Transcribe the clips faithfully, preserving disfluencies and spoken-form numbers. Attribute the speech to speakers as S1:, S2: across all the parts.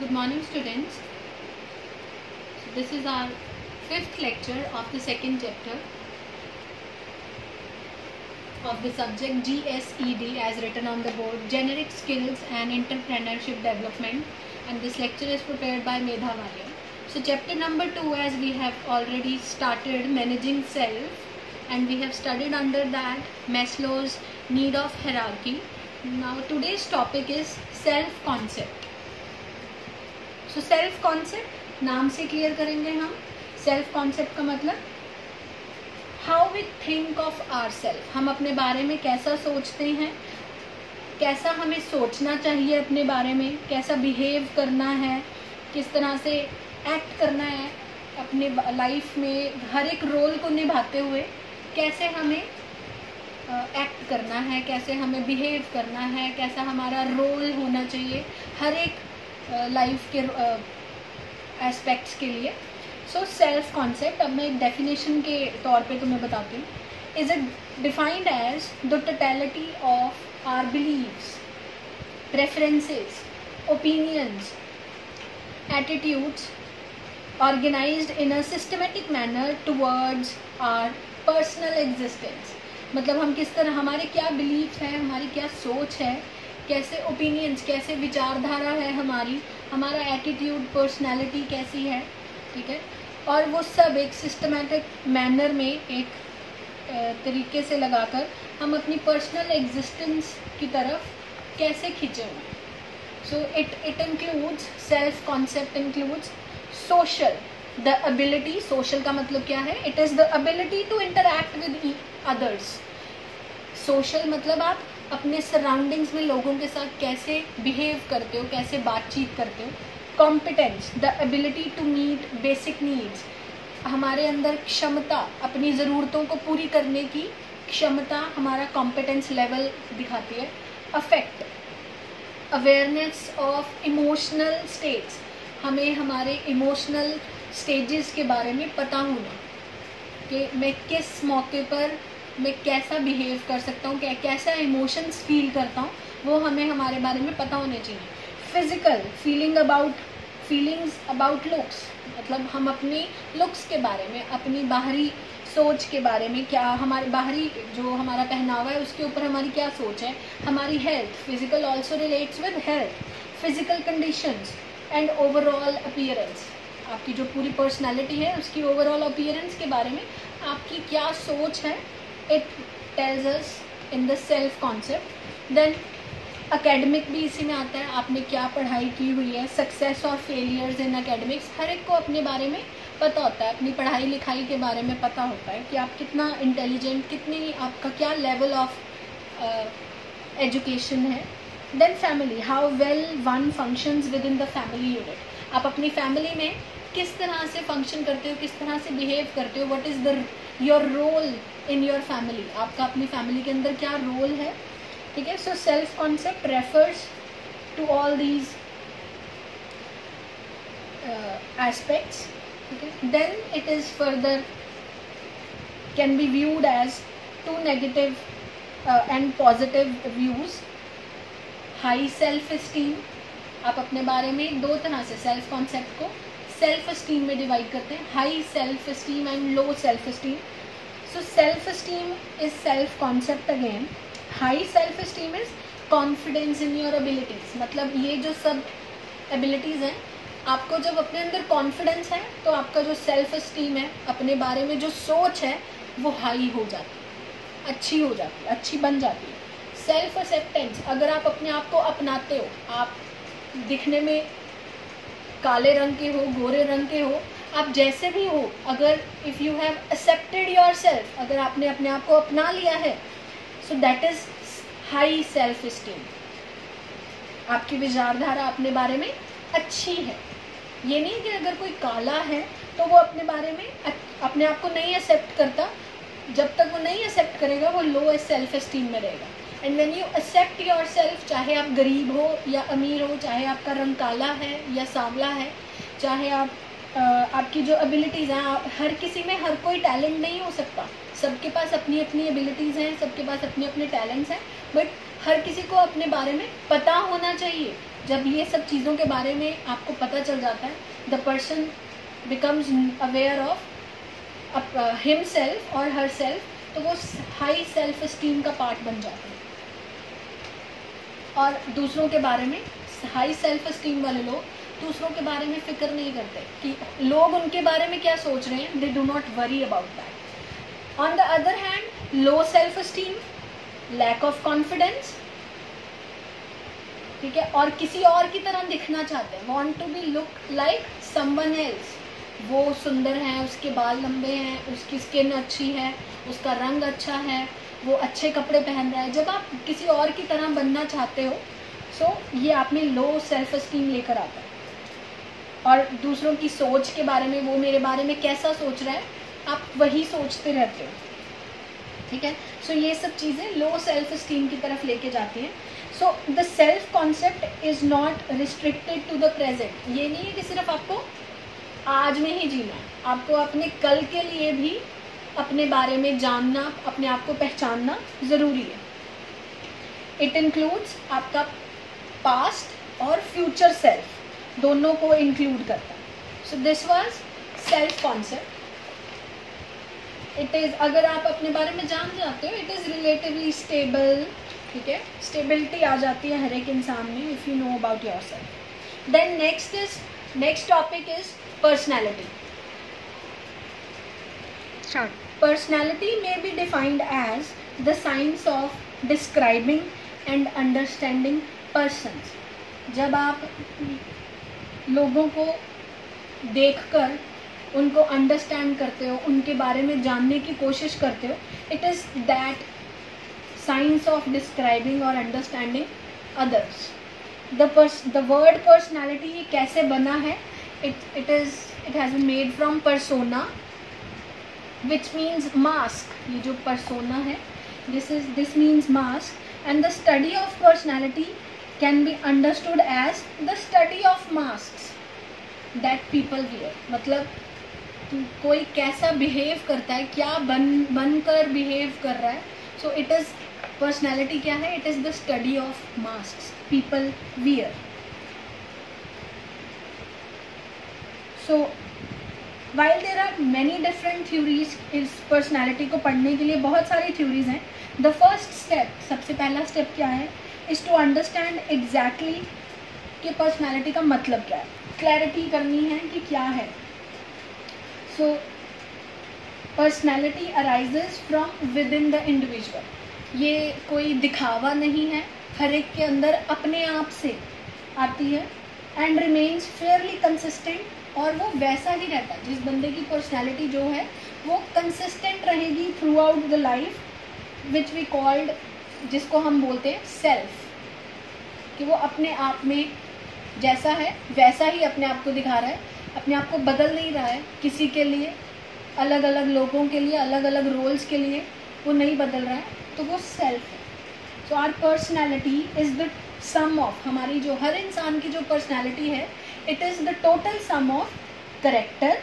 S1: Good morning, students. So this is our fifth lecture of the second chapter of the subject G S E D as written on the board, Generic Skills and Entrepreneurship Development, and this lecture is prepared by Medha Valia. So chapter number two, as we have already started, Managing Self, and we have studied under that Maslow's need of hierarchy. Now today's topic is self concept. So self concept नाम से clear करेंगे हम. Self concept का मतलब how we think of our self, हम अपने बारे में कैसा सोचते हैं, कैसा हमें सोचना चाहिए अपने बारे में, कैसा बिहेव करना है, किस तरह से एक्ट करना है अपने लाइफ में, हर एक रोल को निभाते हुए कैसे हमें एक्ट करना है, कैसे हमें बिहेव करना है, कैसा हमारा रोल होना चाहिए हर एक लाइफ के एस्पेक्ट्स के लिए. सो सेल्फ कॉन्सेप्ट, अब मैं एक डेफिनेशन के तौर पे तुम्हें बताती हूँ. Is it defined as the totality of our beliefs, preferences, opinions, attitudes organized in a systematic manner towards our personal existence. मतलब हम किस तरह, हमारे क्या बिलीफ है, हमारी क्या सोच है, कैसे ओपिनियंस, कैसे विचारधारा है हमारी, हमारा एटीट्यूड, पर्सनालिटी कैसी है, ठीक है, और वो सब एक सिस्टमैटिक मैनर में एक तरीके से लगाकर हम अपनी पर्सनल एग्जिस्टेंस की तरफ कैसे खींचे हुए. So it it includes, self concept includes social, the ability, social का मतलब क्या है, it is the ability to interact with others. Social मतलब आप अपने सराउंडिंग्स में लोगों के साथ कैसे बिहेव करते हो, कैसे बातचीत करते हो. Competence, the ability to meet basic needs, हमारे अंदर क्षमता, अपनी ज़रूरतों को पूरी करने की क्षमता, हमारा कॉम्पिटेंस लेवल दिखाती है. Affect, awareness of emotional states, हमें हमारे इमोशनल स्टेजेस के बारे में पता होना कि मैं किस मौके पर मैं कैसा बिहेव कर सकता हूँ, क्या कैसा इमोशंस फील करता हूँ, वो हमें हमारे बारे में पता होने चाहिए. Physical, feeling about feelings about looks, मतलब हम अपनी लुक्स के बारे में, अपनी बाहरी सोच के बारे में, क्या हमारे बाहरी जो हमारा पहनावा है उसके ऊपर हमारी क्या सोच है. हमारी health, physical also relates with health, physical conditions and overall appearance, आपकी जो पूरी पर्सनालिटी है उसकी ओवरऑल अपीयरेंस के बारे में आपकी क्या सोच है. It tells us in the self concept. Then academic भी इसी में आता है, आपने क्या पढ़ाई की हुई है, सक्सेस और फेलियर्स इन एकेडमिक्स, हर एक को अपने बारे में पता होता है, अपनी पढ़ाई लिखाई के बारे में पता होता है कि आप कितना इंटेलिजेंट, कितनी आपका क्या लेवल ऑफ एजुकेशन है. Then family, how well one functions with in the family unit, आप अपनी फैमिली में किस तरह से फंक्शन करते हो, किस तरह से बिहेव करते हो, what is the your role in your family, आपका अपनी फैमिली के अंदर क्या रोल है, ठीक है. So self concept refers to all these aspects, ठीक है. Then it is further can be viewed as to negative and positive views. High self esteem, आप अपने बारे में दो तरह से सेल्फ कॉन्सेप्ट को सेल्फ एस्टीम में डिवाइड करते हैं, high self esteem and low self esteem. So self esteem is self concept again. High self esteem is confidence in your abilities, मतलब ये जो सब एबिलिटीज़ हैं, आपको जब अपने अंदर कॉन्फिडेंस है तो आपका जो सेल्फ एस्टीम है, अपने बारे में जो सोच है वो हाई हो जाती है, अच्छी हो जाती है, अच्छी बन जाती है. सेल्फ एक्सेप्टेंस, अगर आप अपने आप को अपनाते हो, आप दिखने में काले रंग के हो, गोरे रंग के हो, आप जैसे भी हो, अगर if you have accepted your self, अगर आपने अपने आप को अपना लिया है, so that is high self esteem. आपकी विचारधारा अपने बारे में अच्छी है. ये नहीं कि अगर कोई काला है तो वो अपने बारे में अपने आप को नहीं एक्सेप्ट करता, जब तक वो नहीं एक्सेप्ट करेगा वो लो सेल्फ एस्टीम में रहेगा. And when you accept your self, चाहे आप गरीब हो या अमीर हो, चाहे आपका रंग काला है या सांवला है, चाहे आप आ, आपकी जो एबिलिटीज़ हैं, हर किसी में हर कोई टैलेंट नहीं हो सकता, सबके पास अपनी अपनी एबिलिटीज़ हैं, सबके पास अपने अपने टैलेंट्स हैं, बट हर किसी को अपने बारे में पता होना चाहिए जब ये सब चीज़ों के बारे में आपको पता चल जाता है, the person becomes aware of himself और हर सेल्फ, तो वो हाई सेल्फ एस्टीम का पार्ट बन जाता है। और दूसरों के बारे में, हाई सेल्फ एस्टीम वाले लोग दूसरों के बारे में फिक्र नहीं करते कि लोग उनके बारे में क्या सोच रहे हैं, they do not worry about that. On the other hand, low self esteem, lack of confidence, ठीक है, और किसी और की तरह दिखना चाहते हैं, want to be look like someone else. वो सुंदर है, उसके बाल लंबे हैं, उसकी स्किन अच्छी है, उसका रंग अच्छा है, वो अच्छे कपड़े पहन रहा है। जब आप किसी और की तरह बनना चाहते हो, सो ये आप में लो सेल्फ एस्टीम लेकर आता है। और दूसरों की सोच के बारे में, वो मेरे बारे में कैसा सोच रहा है, आप वही सोचते रहते हो, ठीक है। सो so, ये सब चीज़ें लो सेल्फ एस्टीम की तरफ लेके जाती हैं। So the self concept is not restricted to the present. ये नहीं है कि सिर्फ आपको आज में ही जीना है, आपको अपने कल के लिए भी अपने बारे में जानना, अपने आप को पहचानना ज़रूरी है। इट इंक्लूड्स आपका पास्ट और फ्यूचर सेल्फ, दोनों को इंक्लूड करता है। So this was self concept. It is, अगर आप अपने बारे में जान जाते हो, इट इज़ रिलेटिवली स्टेबल, ठीक है, स्टेबिलिटी आ जाती है हर एक इंसान में if you know about your self. Then next is next topic is personality.
S2: Start.
S1: Personality may be defined as the science of describing and understanding persons. जब आप लोगों को देखकर उनको अंडरस्टैंड करते हो, उनके बारे में जानने की कोशिश करते हो, it is that science of describing और understanding others. The pers the word personality ये कैसे बना है? It it is it has been made from persona, which means mask. ये जो persona है, this is this means mask, and the study of personality can be understood as the study of masks that people wear. मतलब कोई कैसा behave करता है, क्या बन बनकर behave कर रहा है, so it is personality क्या है? It is the study of masks people wear. So while there are many different theories, इस पर्सनैलिटी को पढ़ने के लिए बहुत सारी थ्योरीज हैं। द फर्स्ट स्टेप, सबसे पहला स्टेप क्या है? इज़ टू अंडरस्टैंड एग्जैक्टली कि पर्सनैलिटी का मतलब क्या है, क्लैरिटी करनी है कि क्या है। So personality arises from with in the individual. ये कोई दिखावा नहीं है, हर एक के अंदर अपने आप से आती है, एंड रिमेन्स फेयरली कंसिस्टेंट, और वो वैसा ही रहता है। जिस बंदे की पर्सनैलिटी जो है वो कंसिस्टेंट रहेगी throughout the life, which we called, जिसको हम बोलते हैं सेल्फ, कि वो अपने आप में जैसा है वैसा ही अपने आप को दिखा रहा है, अपने आप को बदल नहीं रहा है किसी के लिए, अलग अलग लोगों के लिए, अलग अलग रोल्स के लिए वो नहीं बदल रहा है, तो वो सेल्फ है। So our personality is the sum of, हमारी जो हर इंसान की जो पर्सनैलिटी है, it is the total sum of character,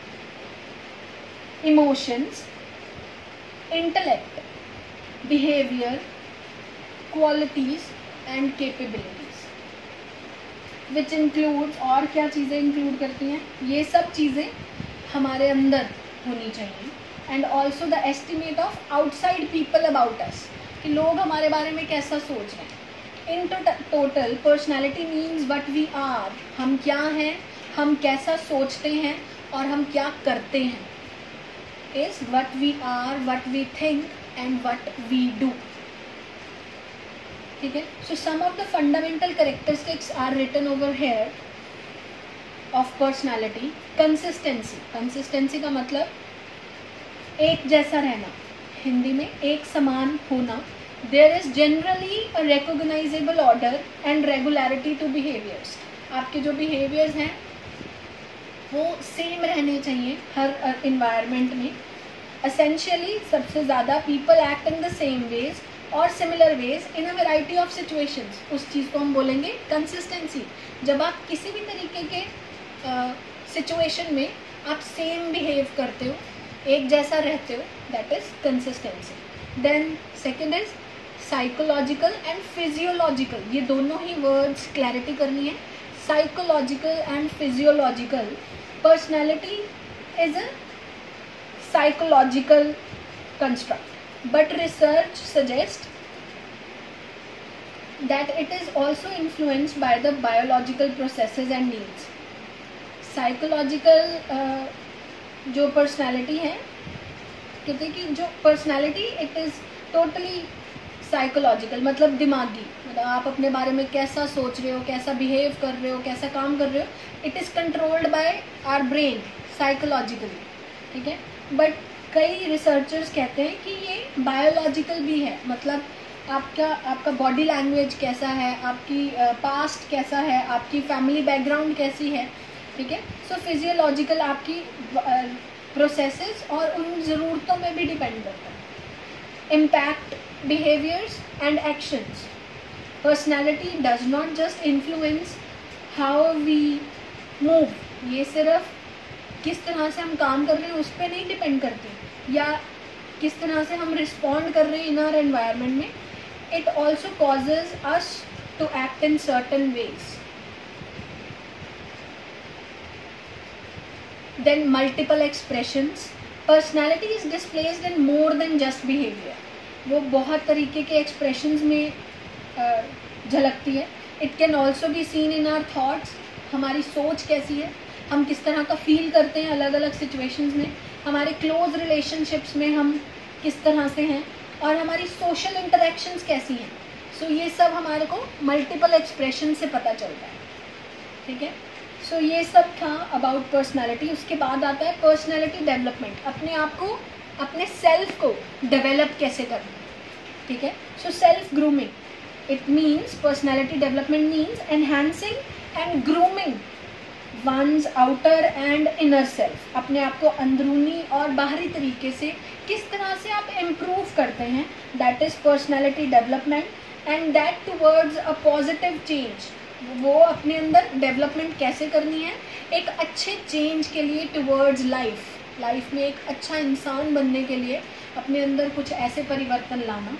S1: emotions, intellect, behavior, qualities and capabilities, which includes, और क्या चीज़ें इंक्लूड करती हैं? ये सब चीज़ें हमारे अंदर होनी चाहिए, and also the estimate of outside people about us, कि लोग हमारे बारे में कैसा सोच रहे हैं। In total personality means what we are, हम क्या हैं, हम कैसा सोचते हैं और हम क्या करते हैं, is what we are, what we think and what we do, ठीक है। So some of the fundamental characteristics are written over here of personality. Consistency, consistency का मतलब एक जैसा रहना, हिंदी में एक समान होना। There is generally a recognizable order and regularity to behaviors. आपके जो behaviors हैं वो सेम रहने चाहिए हर environment में। Essentially सबसे ज़्यादा people act in the same ways और similar ways in a variety of situations. उस चीज़ को हम बोलेंगे consistency। जब आप किसी भी तरीके के uh, situation में आप same behave करते हो, एक जैसा रहते हो, that is consistency. Then second is psychological and physiological, ये दोनों ही वर्ड्स क्लैरिटी करनी है. Psychological and physiological. Personality is a psychological construct, but research suggests that it is also influenced by the biological processes and needs. Psychological uh, जो personality है, कहते हैं कि जो personality it is totally psychological, मतलब दिमागी, मतलब आप अपने बारे में कैसा सोच रहे हो, कैसा behave कर रहे हो, कैसा काम कर रहे हो, it is controlled by our brain psychologically. ठीक है. बट कई रिसर्चर्स कहते हैं कि ये बायोलॉजिकल भी है, मतलब आपका आपका बॉडी लैंग्वेज कैसा है, आपकी पास्ट uh, कैसा है, आपकी फैमिली बैकग्राउंड कैसी है. ठीक है. सो फिजियोलॉजिकल आपकी प्रोसेसेस uh, और उन ज़रूरतों में भी डिपेंड करता है. Impact behaviours and actions. Personality does not just influence how we move, ये सिर्फ किस तरह से हम काम कर रहे हैं उस पर नहीं डिपेंड करते, या किस तरह से हम रिस्पॉन्ड कर रहे हैं इन आवर एनवायरनमेंट में. It also causes us to act in certain ways. Then multiple expressions. Personality is displaced in more than just behaviour. वो बहुत तरीके के एक्सप्रेशंस में झलकती है. It can also be seen in our thoughts. हमारी सोच कैसी है, हम किस तरह का फील करते हैं अलग अलग सिचुएशंस में, हमारे क्लोज रिलेशनशिप्स में हम किस तरह से हैं, और हमारी सोशल इंटरेक्शंस कैसी हैं. सो so, ये सब हमारे को मल्टीपल एक्सप्रेशन से पता चलता है. ठीक है. सो so, ये सब था अबाउट पर्सनैलिटी. उसके बाद आता है पर्सनैलिटी डेवलपमेंट. अपने आप को, अपने सेल्फ को डेवलप कैसे करना. ठीक है. So self grooming, it means personality development means enhancing and grooming one's outer and inner self. अपने आप को अंदरूनी और बाहरी तरीके से किस तरह से आप इम्प्रूव करते हैं, that is personality development. And that towards a positive change. वो अपने अंदर डेवलपमेंट कैसे करनी है, एक अच्छे चेंज के लिए टूवर्ड्स लाइफ. लाइफ में एक अच्छा इंसान बनने के लिए अपने अंदर कुछ ऐसे परिवर्तन लाना.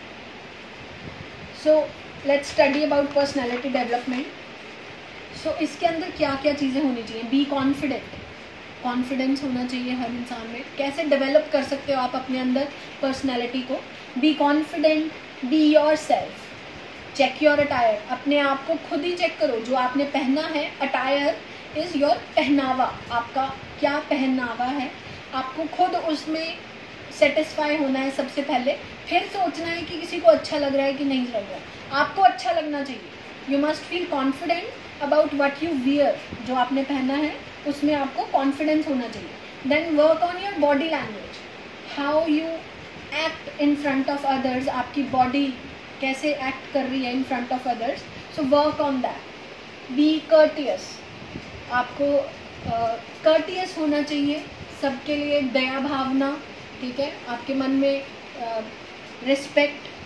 S1: So let's study about personality development. So so, इसके अंदर क्या क्या चीज़ें होनी चाहिए. Be confident. कॉन्फिडेंस होना चाहिए हर इंसान में. कैसे डेवलप कर सकते हो आप अपने अंदर पर्सनैलिटी को. Be confident. Be your self. Check your attire. अपने आप को खुद ही चेक करो. जो आपने पहना है, अटायर इज़ योर पहनावा. आपका क्या पहनावा है, आपको खुद उसमें सेटिस्फाई होना है सबसे पहले. फिर सोचना है कि किसी को अच्छा लग रहा है कि नहीं लग रहा है. आपको अच्छा लगना चाहिए. You must feel confident about what you wear. जो आपने पहना है उसमें आपको कॉन्फिडेंस होना चाहिए. Then work on your body language. How you act in front of others. आपकी बॉडी कैसे एक्ट कर रही है in front of others. So work on that. Be courteous. आपको कर्टियस uh, होना चाहिए सबके लिए. दया भावना. ठीक है. आपके मन में रिस्पेक्ट. uh,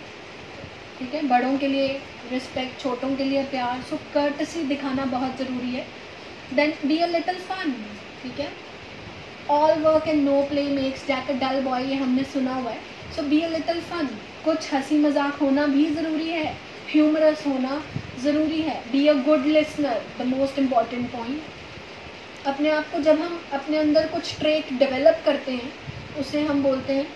S1: ठीक है. बड़ों के लिए रिस्पेक्ट, छोटों के लिए प्यार. सो कर्टसी दिखाना बहुत ज़रूरी है. Then be a little fun. ठीक है. All work and no play makes Jack a dull boy, ये हमने सुना हुआ है. So be a little fun. कुछ हंसी मजाक होना भी ज़रूरी है. ह्यूमरस होना ज़रूरी है. Be a good listener, the most important point. अपने आप को जब हम अपने अंदर कुछ ट्रेट डेवलप करते हैं उसे हम बोलते हैं,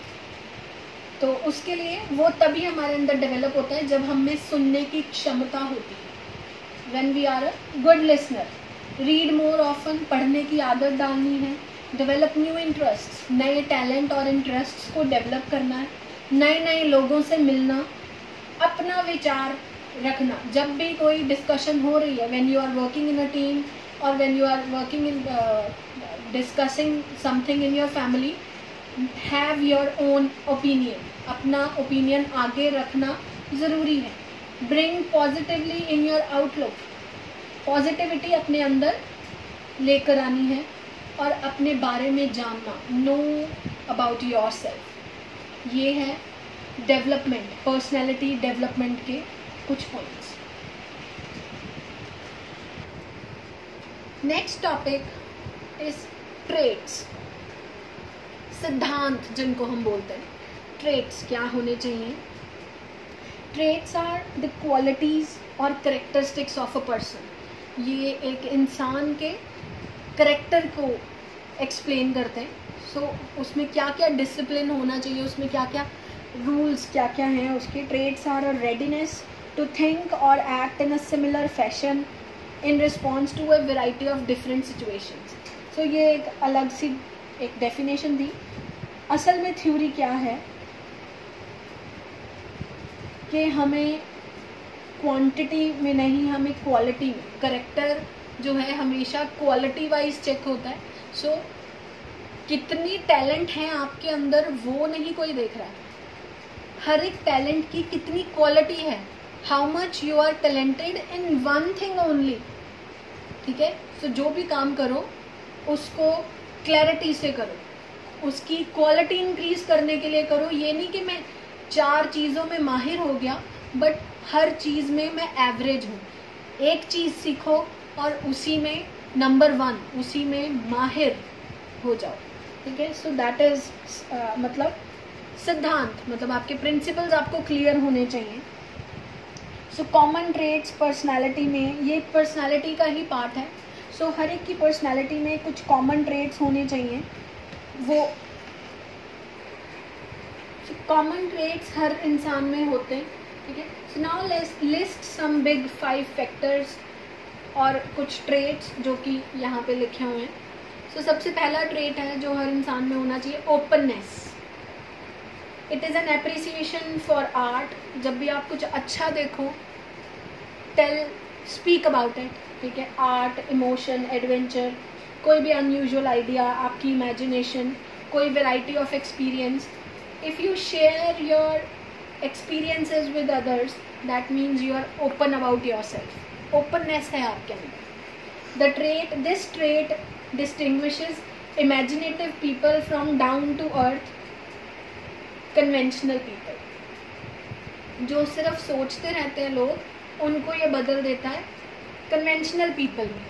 S1: तो उसके लिए वो तभी हमारे अंदर डेवलप होता है जब हम में सुनने की क्षमता होती है. When we are a good listener. Read more often. पढ़ने की आदत डालनी है. Develop new interest. नए टैलेंट और इंटरेस्ट्स को डेवलप करना है. नए नए लोगों से मिलना. अपना विचार रखना. जब भी कोई डिस्कशन हो रही है, when you are working in a team और when you are working in discussing something in your family, have your own opinion. अपना ओपिनियन आगे रखना ज़रूरी है. Bring positively in your outlook. Positivity अपने अंदर लेकर आनी है और अपने बारे में जानना. Know about your self. ये है डेवलपमेंट, पर्सनैलिटी डेवलपमेंट के कुछ points. Next topic is traits. सिद्धांत जिनको हम बोलते हैं. ट्रेट्स क्या होने चाहिए. ट्रेट्स आर द क्वालिटीज और करेक्टरिस्टिक्स ऑफ अ पर्सन। ये एक इंसान के करेक्टर को एक्सप्लेन करते हैं। सो so, उसमें क्या क्या डिसिप्लिन होना चाहिए, उसमें क्या क्या रूल्स क्या क्या हैं उसके। Traits are a readiness to think और act in a similar fashion in response to a variety of different situations. So ये एक अलग सी एक डेफिनेशन थी। असल में थ्योरी क्या है कि हमें क्वांटिटी में नहीं, हमें क्वालिटी में। करेक्टर जो है हमेशा क्वालिटी वाइज चेक होता है। सो so, कितनी टैलेंट है आपके अंदर वो नहीं कोई देख रहा है, हर एक टैलेंट की कितनी क्वालिटी है, how much you are talented in one thing only. ठीक है, सो so, जो भी काम करो उसको क्लैरिटी से करो, उसकी क्वालिटी इंक्रीज करने के लिए करो। ये नहीं कि मैं चार चीज़ों में माहिर हो गया बट हर चीज़ में मैं एवरेज हूँ। एक चीज़ सीखो और उसी में नंबर वन, उसी में माहिर हो जाओ। ठीक है, सो दैट इज मतलब सिद्धांत, मतलब आपके प्रिंसिपल्स आपको क्लियर होने चाहिए। सो कॉमन ट्रेट्स पर्सनालिटी में, ये पर्सनालिटी का ही पार्ट है। सो so, हर एक की पर्सनालिटी में कुछ कॉमन ट्रेट्स होने चाहिए। वो कॉमन ट्रेट्स हर इंसान में होते हैं। ठीक है, so now let's list some big five factors और कुछ ट्रेट्स जो कि यहाँ पे लिखे हुए हैं। सो so, सबसे पहला ट्रेट है जो हर इंसान में होना चाहिए, openness. It is an appreciation for art. जब भी आप कुछ अच्छा देखो, टेल स्पीक अबाउट इट। ठीक है, आर्ट, इमोशन, एडवेंचर, कोई भी अनयूजुअल आइडिया, आपकी इमेजिनेशन, कोई variety of experience. If you share your experiences with others, that means you are open about your self. Openness है आपके अंदर। The trait this trait distinguishes imaginative people from down to earth conventional people। जो सिर्फ सोचते रहते हैं लोग, उनको ये बदल देता है conventional people में।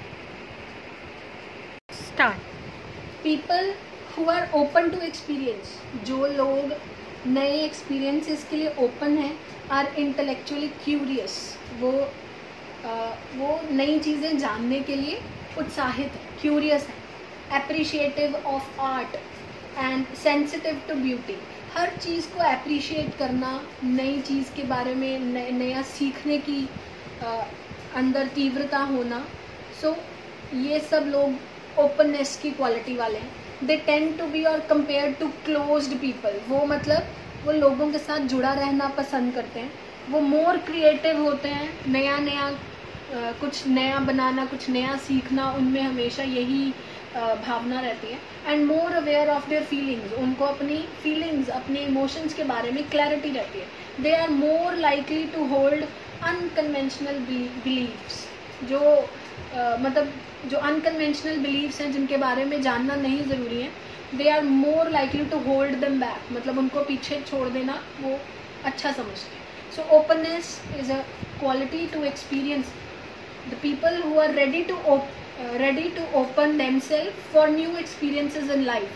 S1: Start. People who are open to experience, जो लोग नए एक्सपीरियंसेस के लिए ओपन हैं, are intellectually curious, वो uh, वो नई चीज़ें जानने के लिए उत्साहित है, क्यूरियस है, appreciative of art and sensitive to beauty. हर चीज़ को एप्रिशिएट करना, नई चीज़ के बारे में नया सीखने की आ, अंदर तीव्रता होना। सो so, ये सब लोग ओपननेस की क्वालिटी वाले हैं। दे टेंड टू बी और कंपेयर टू क्लोज्ड पीपल, वो मतलब वो लोगों के साथ जुड़ा रहना पसंद करते हैं। वो मोर क्रिएटिव होते हैं, नया नया Uh, कुछ नया बनाना, कुछ नया सीखना, उनमें हमेशा यही uh, भावना रहती है। And more aware of their feelings, उनको अपनी फीलिंग्स, अपने इमोशंस के बारे में क्लैरिटी रहती है। They are more likely to hold unconventional believes, जो uh, मतलब जो अनकन्वेंशनल बिलीव्स हैं जिनके बारे में जानना नहीं ज़रूरी है, they are more likely to hold them back, मतलब उनको पीछे छोड़ देना वो अच्छा समझते हैं। So openness is a quality to experience. The people who are ready to op- uh, ready to open themselves for new experiences in life.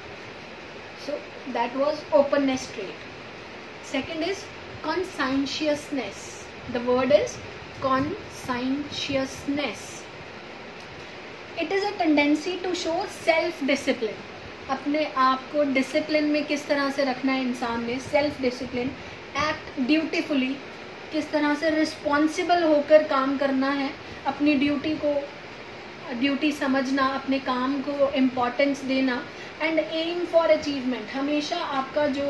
S1: So that was openness trait. Second is conscientiousness. The word is conscientiousness. It is a tendency to show self discipline. अपने आप को discipline में किस तरह से रखना है इंसान ने, सेल्फ डिसिप्लिन। एक्ट ड्यूटीफुली, किस तरह से रिस्पॉन्सिबल होकर काम करना है, अपनी ड्यूटी को ड्यूटी समझना, अपने काम को इम्पोर्टेंस देना। एंड एम फॉर अचीवमेंट, हमेशा आपका जो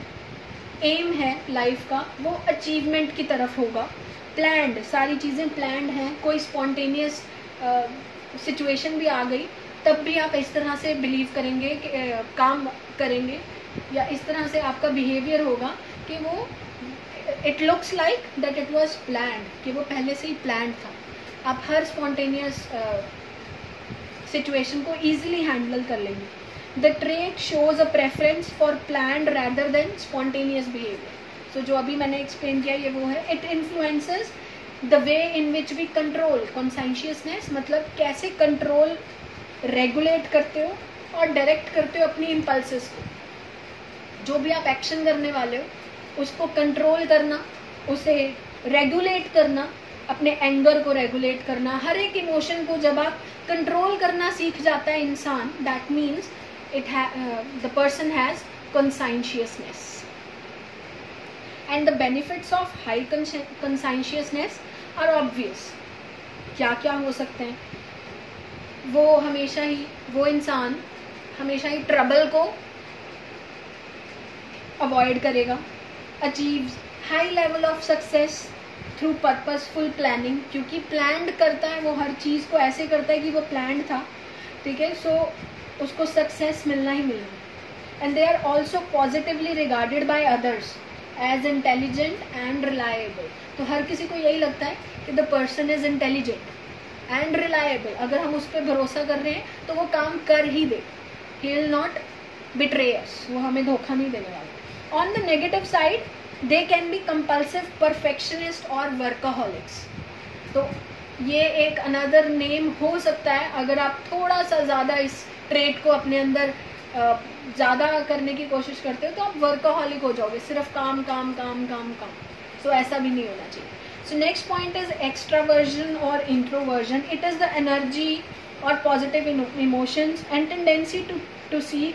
S1: एम है लाइफ का वो अचीवमेंट की तरफ होगा। प्लान्ड, सारी चीज़ें प्लान्ड हैं, कोई स्पॉन्टेनियस सिचुएशन भी आ गई तब भी आप इस तरह से बिलीव करेंगे कि uh, काम करेंगे, या इस तरह से आपका बिहेवियर होगा कि वो it looks like that it was planned, कि वो पहले से ही प्लान्ड था। आप हर स्पॉन्टेनियस सिचुएशन को ईजिली हैंडल कर लेंगे। The trait shows a preference for planned rather than spontaneous behaviour. So जो अभी मैंने एक्सप्लेन किया ये वो है। It influences the way in which we control. Conscientiousness मतलब कैसे कंट्रोल, रेगुलेट करते हो और डायरेक्ट करते हो अपनी इम्पल्सेस को। जो भी आप एक्शन करने वाले हो उसको कंट्रोल करना, उसे रेगुलेट करना, अपने एंगर को रेगुलेट करना, हर एक इमोशन को जब आप कंट्रोल करना सीख जाता है इंसान, that means it the person has conscientiousness. And the benefits of high conscientiousness are obvious. क्या क्या हो सकते हैं? वो हमेशा ही वो इंसान हमेशा ही ट्रबल को अवॉइड करेगा, achieves high level of success through purposeful planning, क्योंकि प्लान्ड करता है वो, हर चीज़ को ऐसे करता है कि वो प्लान्ड था, ठीक है, सो so, उसको सक्सेस मिलना ही मिलना. And they are also positively regarded by others as intelligent and reliable. तो हर किसी को यही लगता है कि the person is intelligent and reliable. अगर हम उस पर भरोसा कर रहे हैं तो वो काम कर ही दे. He will not betray us. वो हमें धोखा नहीं देने वाला. On the negative side, they can be compulsive perfectionist or workaholics. तो ये एक another name हो सकता है अगर आप थोड़ा सा ज़्यादा इस trait को अपने अंदर ज़्यादा करने की कोशिश करते हो तो आप वर्कaholic हो जाओगे, सिर्फ काम काम काम काम काम. सो so, ऐसा भी नहीं होना चाहिए. So next point is extraversion और introversion. It is the energy और positive emotions and tendency to to seek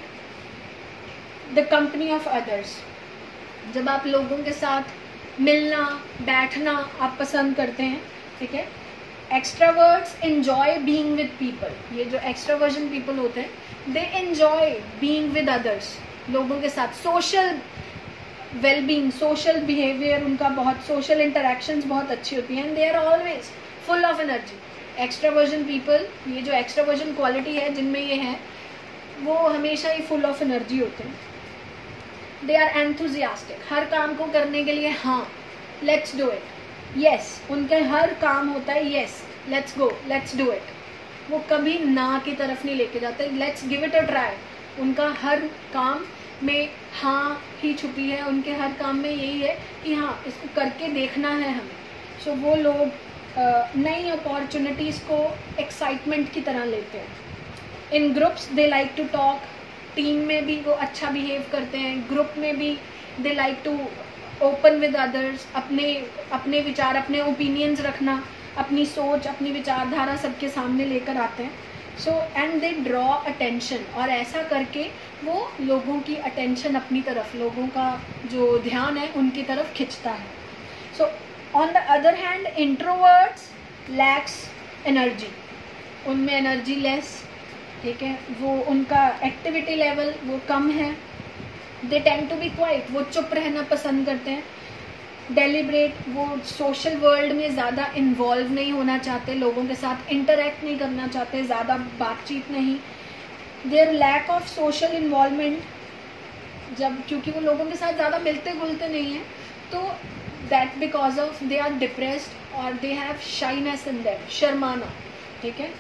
S1: the company of others. जब आप लोगों के साथ मिलना बैठना आप पसंद करते हैं, ठीक है. Extraverts enjoy being with people. ये जो एक्सट्रावर्जन पीपल होते हैं they enjoy being with others, लोगों के साथ social well being, social behaviour उनका बहुत, सोशल इंटरेक्शंस बहुत अच्छी होती हैं. And they are always full of energy. Extraversion people, ये जो एक्सट्रावर्जन क्वालिटी है जिनमें ये है, वो हमेशा ही फुल ऑफ एनर्जी होते हैं. दे आर एंथुजियास्टिक, हर काम को करने के लिए हाँ लेट्स डू इट, यस, उनके हर काम होता है yes let's go let's do it. वो कभी ना की तरफ नहीं लेके जाते, let's give it a try. उनका हर काम में हाँ ही छुपी है, उनके हर काम में यही है कि हाँ इसको करके देखना है हमें. सो so, वो लोग नई अपॉर्चुनिटीज़ को एक्साइटमेंट की तरह लेते हैं. In groups they like to talk, team में भी वो अच्छा बिहेव करते हैं, ग्रुप में भी they like to open with others, अपने अपने विचार, अपने ओपिनियंस रखना, अपनी सोच, अपनी विचारधारा सबके सामने लेकर आते हैं. So and they draw attention, और ऐसा करके वो लोगों की अटेंशन अपनी तरफ, लोगों का जो ध्यान है उनकी तरफ खिंचता है. So on the other hand introverts lacks energy, उनमें एनर्जी लेस, ठीक है, वो उनका एक्टिविटी लेवल वो कम है. They tend to be quiet, वो चुप रहना पसंद करते हैं. डेलिब्रेट, वो सोशल वर्ल्ड में ज़्यादा इन्वॉल्व नहीं होना चाहते, लोगों के साथ इंटरेक्ट नहीं करना चाहते, ज़्यादा बातचीत नहीं. Their lack of social involvement, जब क्योंकि वो लोगों के साथ ज़्यादा मिलते जुलते नहीं हैं, तो that because of they are depressed और they have shyness in them, शर्माना, ठीक है.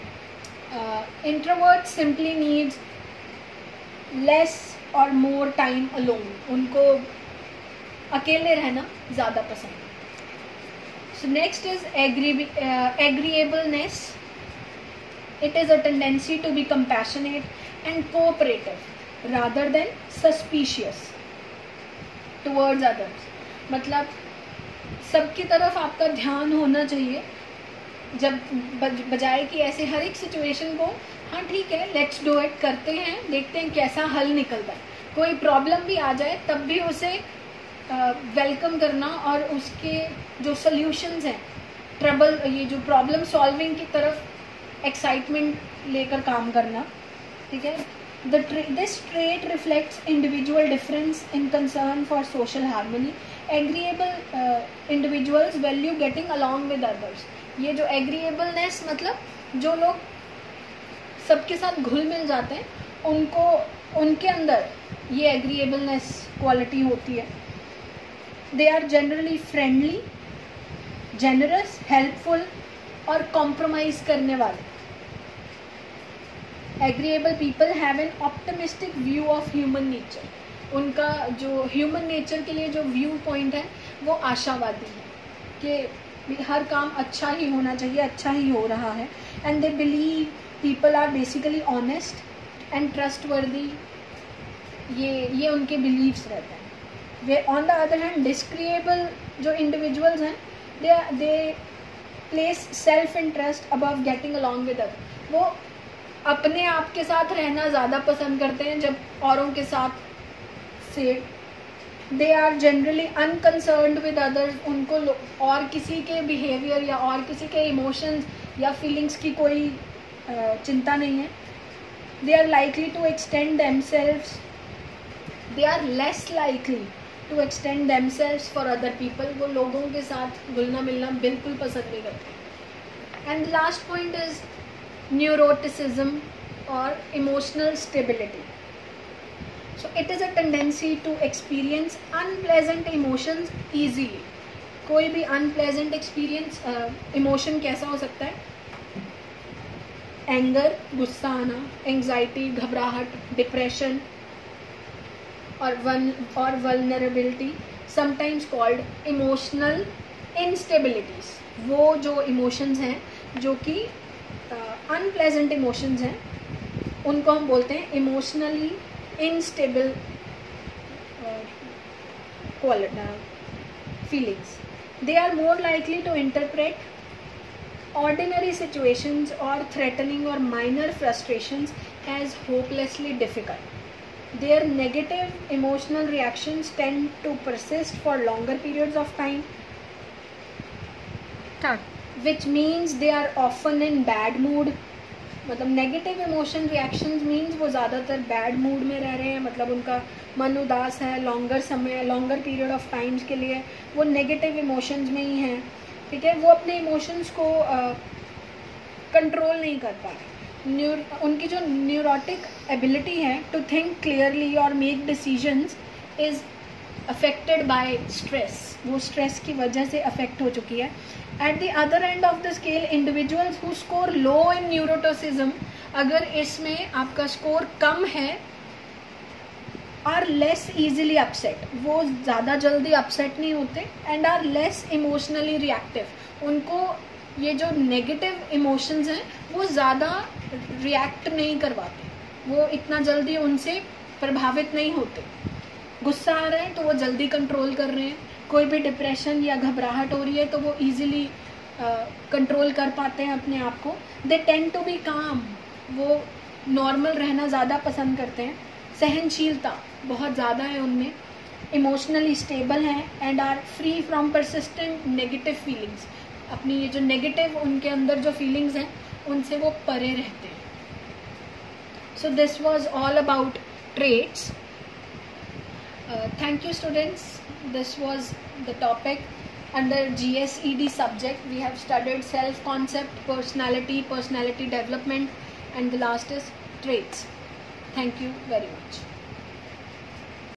S1: इंट्रोवर्ट सिंपली नीड्स लेस और मोर टाइम अलोन, उनको अकेले रहना ज़्यादा पसंद है. So next is agreeableness. It is a tendency to be compassionate and cooperative rather than suspicious towards others. मतलब सबकी तरफ आपका ध्यान होना चाहिए, जब बजाय कि ऐसे हर एक सिचुएशन को हाँ ठीक है लेट्स डू इट करते हैं, देखते हैं कैसा हल निकलता है. कोई प्रॉब्लम भी आ जाए तब भी उसे वेलकम uh, करना और उसके जो सॉल्यूशंस हैं, ट्रबल, ये जो प्रॉब्लम सॉल्विंग की तरफ एक्साइटमेंट लेकर काम करना, ठीक है. This trait reflects individual difference in concern for social harmony. Agreeable individuals value getting along with others. ये जो एग्रीएबलनेस मतलब जो लोग सबके साथ घुल मिल जाते हैं, उनको उनके अंदर ये एग्रीएबलनेस क्वालिटी होती है. They are generally friendly, generous, helpful और कॉम्प्रोमाइज करने वाले. Agreeable people have an optimistic view of human nature. उनका जो ह्यूमन नेचर के लिए जो व्यू पॉइंट है वो आशावादी है कि हर काम अच्छा ही होना चाहिए, अच्छा ही हो रहा है. And they believe people are basically honest and trustworthy. ये ये उनके बिलीव्स रहते हैं. वे on the other hand disagreeable जो इंडिविजुअल्स हैं, they they place self interest above getting along with other. वो अपने आप के साथ रहना ज़्यादा पसंद करते हैं जब औरों के साथ से. They are generally unconcerned with others. उनको और किसी के बिहेवियर या और किसी के इमोशंस या फीलिंग्स की कोई uh, चिंता नहीं है. They are likely to extend themselves. They are less likely to extend themselves for other people. वो लोगों के साथ घुलना मिलना बिल्कुल पसंद नहीं करते. And last point is neuroticism और emotional stability. So it is a tendency to experience unpleasant emotions easily. कोई भी अनप्लेजेंट एक्सपीरियंस इमोशन कैसा हो सकता है? एंगर, गुस्सा आना, एंग्जाइटी, घबराहट, डिप्रेशन और वन और vulnerability, sometimes called emotional instabilities. वो जो इमोशंस हैं जो कि अनप्लेजेंट इमोशंस हैं, उनको हम बोलते हैं emotionally unstable feelings. They are more likely to interpret ordinary situations or threatening or minor frustrations as hopelessly difficult. Their negative emotional reactions tend to persist for longer periods of time, which means they are often in bad mood. मतलब negative emotion reactions means वो ज़्यादातर bad mood में रह रहे हैं. मतलब उनका मन उदास है लॉन्गर समय लॉन्गर पीरियड ऑफ टाइम्स के लिए. वो नेगेटिव इमोशंस में ही हैं. ठीक है, वो अपने इमोशंस को कंट्रोल uh, नहीं कर पा रहे. न्यूर उनकी जो न्यूरोटिक एबिलिटी है टू थिंक क्लियरली और make decisions is affected by stress. वो स्ट्रेस की वजह से अफेक्ट हो चुकी है. At the other end of the scale individuals who score low in neuroticism, अगर इसमें आपका स्कोर कम है, आर लेस ईजिली अपसेट. वो ज़्यादा जल्दी अपसेट नहीं होते. And are less emotionally reactive. उनको ये जो नेगेटिव इमोशंस हैं वो ज़्यादा रिएक्ट नहीं करवाते. वो इतना जल्दी उनसे प्रभावित नहीं होते. गुस्सा आ रहा है तो वो जल्दी कंट्रोल कर रहे हैं. कोई भी डिप्रेशन या घबराहट हो रही है तो वो ईजिली कंट्रोल कर पाते हैं अपने आप को. दे टेंड टू बी काम. वो नॉर्मल रहना ज़्यादा पसंद करते हैं. सहनशीलता बहुत ज़्यादा है उनमें. इमोशनली स्टेबल हैं and are free from persistent negative feelings. अपनी ये जो नेगेटिव उनके अंदर जो फीलिंग्स हैं उनसे वो परे रहते हैं. So this was all about traits. Thank you students. This was the topic under G S E D subject. We have studied self concept, personality, personality development, and the last is traits. Thank you very much.